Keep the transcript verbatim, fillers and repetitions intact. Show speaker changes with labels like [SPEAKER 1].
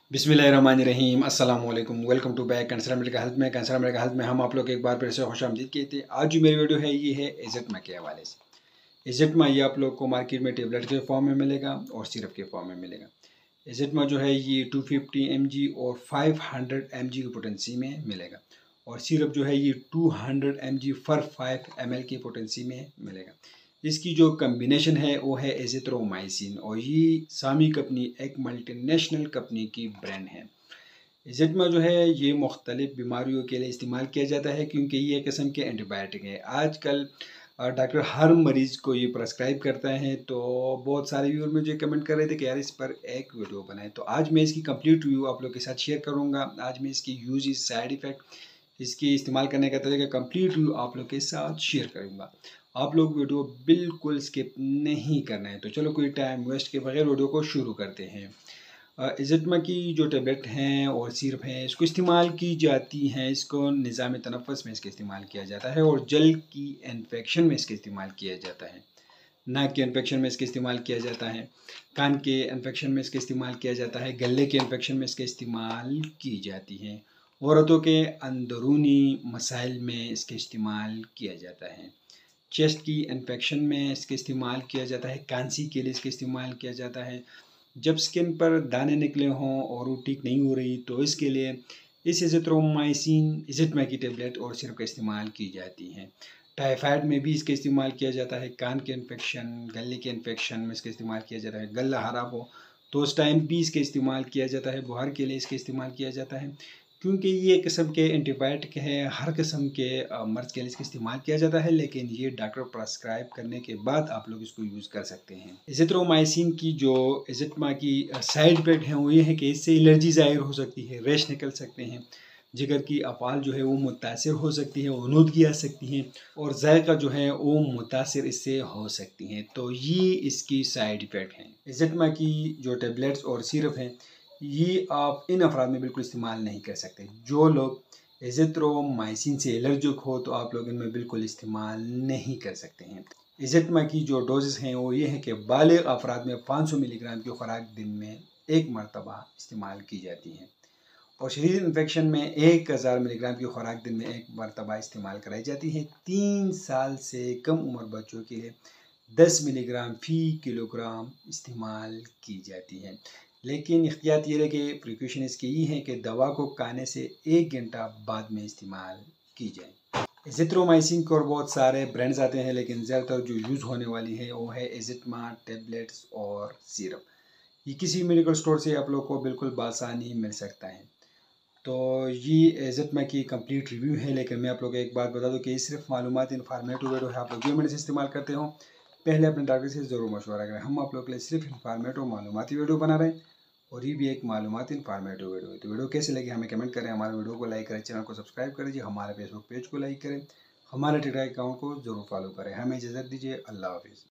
[SPEAKER 1] बिस्मिल्लाहिर्रहमानिर्रहीम अस्सलाम वालेकुम। Welcome to back cancer medical health में कैंसर मेडिकल हेल्थ में हम आप लोग एक बार फिर से खुशामदीद कहते हैं। आज जो मेरी वीडियो है ये है एजेटमा के हवाले से। एजेटमा ये आप लोग को मार्केट में टेबलेट के फॉर्म में मिलेगा और सिरप के फॉर्म में मिलेगा। एजेटमा जो है ये टू फिफ्टी एम जी और फाइव हंड्रेड एम जी की पोटेंसी में मिलेगा और सिरप जो है ये two hundred M G for five M L की पोटेंसी में मिलेगा। इसकी जो कम्बिनेशन है वो है एजिथ्रोमाइसिन और ये सामी कंपनी एक मल्टीनेशनल कंपनी की ब्रांड है। एजेटमा जो है ये मुख्तलिफ बीमारियों के लिए इस्तेमाल किया जाता है क्योंकि ये एक किस्म के एंटीबायोटिक है। आजकल डॉक्टर हर मरीज़ को ये प्रेस्क्राइब करता है, तो बहुत सारे व्यूअर मुझे कमेंट कर रहे थे कि यार इस पर एक वीडियो बनाए, तो आज मैं इसकी कंप्लीट रिव्यू आप लोग के साथ शेयर करूँगा। आज मैं इसकी यूज, साइड इफ़ेक्ट, इसकी इस्तेमाल करने का तरीका कंप्लीट रिव्यू आप लोग के साथ शेयर करूँगा। आप लोग वीडियो बिल्कुल स्किप नहीं करना है। तो चलो कोई टाइम वेस्ट के बगैर वीडियो को शुरू करते हैं। एजेटमा की जो टेबलेट हैं और सिरप हैं इसको इस्तेमाल की जाती हैं, इसको निज़ाम तनफ़्फ़ुस में इसका इस्तेमाल किया जाता है और जल की इन्फेक्शन में इसका इस्तेमाल किया जाता है, नाक के इन्फेक्शन में इसका इस्तेमाल किया जाता है, कान के इन्फेक्शन में इसका इस्तेमाल किया जाता है, गले के इन्फेक्शन में इसका इस्तेमाल की जाती है, औरतों के अंदरूनी मसाइल में इसका इस्तेमाल किया जाता है, चेस्ट की इन्फेक्शन में इसका इस्तेमाल किया जाता है, कांसी के लिए इसका इस्तेमाल किया जाता है, जब स्किन पर दाने निकले हों और वो ठीक नहीं हो रही तो इसके लिए इस एजिथ्रोमाइसिन एजेटमा की टेबलेट और सिरप का इस्तेमाल की जाती हैं। टाइफाइड में भी इसका इस्तेमाल किया जाता है, कान के इन्फेक्शन, गले के इन्फेक्शन में इसका इस्तेमाल किया जाता है, गला खराब हो तो उस टाइम भी इसका इस्तेमाल किया जाता है, बुखार के लिए इसका इस्तेमाल किया जाता है क्योंकि ये किस्म के एंटीबायोटिक है। हर किस्म के मर्ज़ के लिए इसका इस्तेमाल किया जाता है, लेकिन ये डॉक्टर प्रेस्क्राइब करने के बाद आप लोग इसको यूज़ कर सकते हैं। एजिथ्रोमाइसिन की जो एजेटमा की साइड इफेक्ट हैं वो ये है कि इससे एलर्जी ज़ाहिर हो सकती है, रैश निकल सकते हैं, जिगर की अफ़ाल जो है वो मुतासिर हो सकती है, ओनूदगी आ सकती है और जायका जो है वो मुतासिर इससे हो सकती हैं। तो ये इसकी साइड इफ़ेक्ट हैं। एजेटमा की जो टेबलेट्स और सिरप हैं ये आप इन अफराद में बिल्कुल इस्तेमाल नहीं कर सकते। जो लोग एजिथ्रोमाइसिन से एलर्जिक हो तो आप लोग इनमें बिल्कुल इस्तेमाल नहीं कर सकते हैं। एजेटमा की जो डोजेस हैं वो ये है कि बालिग अफराद में पाँच सौ मिलीग्राम की खुराक दिन में एक मरतबा इस्तेमाल की जाती है और शदीद इन्फेक्शन में एक हज़ार मिलीग्राम की खुराक दिन में एक मरतबा इस्तेमाल कराई जाती है। तीन साल से कम उम्र बच्चों के लिए दस मिलीग्राम फ़ी किलोग्राम इस्तेमाल की जाती है, लेकिन एहतियात ये है कि प्रिकॉशन इसकी ये है कि दवा को खाने से एक घंटा बाद में इस्तेमाल की जाए। एजिथ्रोमाइसिन के और बहुत सारे ब्रांड्स आते हैं, लेकिन ज़्यादातर जो यूज़ होने वाली है वो है एजेटमा टेबलेट्स और सिरप। ये किसी मेडिकल स्टोर से आप लोग को बिल्कुल बासानी मिल सकता है। तो ये एजेटमा की कंप्लीट रिव्यू है, लेकिन मैं आप लोग को एक बात बता दूं कि ये सिर्फ मालूमात इन्फॉर्मेटिव वीडियो है। आप लोग जो मेरे से इस्तेमाल करते हो पहले अपने डॉक्टर से ज़रूर मशवरा करें। हम आप लोग के लिए सिर्फ इन्फॉर्मेटिव मालूमाती वीडियो बना रहे हैं और ये भी एक मालूमाती इन्फॉर्मेटिव वीडियो है। तो वीडियो कैसे लगी हमें कमेंट करें, हमारे वीडियो को लाइक करें, चैनल को सब्सक्राइब करें जी, हमारे फेसबुक पेज को लाइक करें, हमारे ट्विटर अकाउंट को ज़रूर फॉलो करें। हमें इजाज़त दीजिए। अल्लाह हाफिज़।